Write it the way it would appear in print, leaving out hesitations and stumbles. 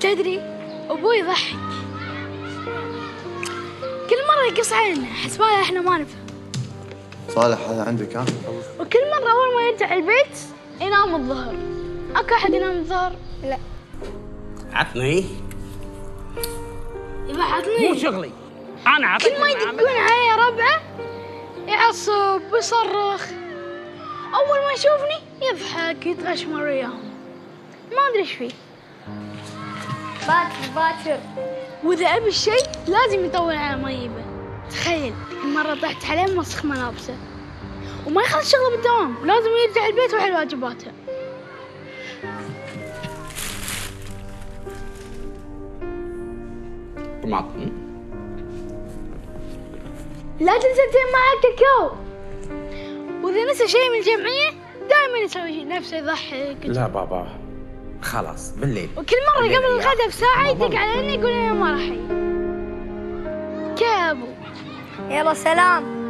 تدري أبوي يضحك، كل مرة يقص علينا حسباله إحنا ما نفهم. صالح هذا عندك ها؟ وكل مرة أول ما يرجع البيت ينام الظهر. أكو أحد ينام الظهر؟ لا. عطني. يبا عطني. مو شغلي. أنا أعطيك. كل ما يدقون علي يا ربعه يعصب ويصرخ. أول ما يشوفني يضحك يتغشمر وياهم. ما أدري إيش فيه. باكر. وإذا أبي الشيء لازم يطول على ما يجيبه. تخيل مرة طحت عليه مسخ ملابسه وما يخلص شغله بالدوام ولازم يرجع البيت ويحل واجباته. معطني. لا تنسى تجيب معك كاكاو، وإذا نسى شيء من الجمعية دائما يسوي نفسه يضحك. لا بابا خلاص بالليل. وكل مرة قبل الغداء بساعة يدق علينا يقول أنا ما راح أجي. كابو. يلا سلام.